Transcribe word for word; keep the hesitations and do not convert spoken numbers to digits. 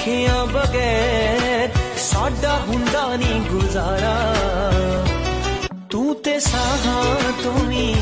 अखियां बगैर साडा हुंदा नी गुजारा, तू ते साहां तू भी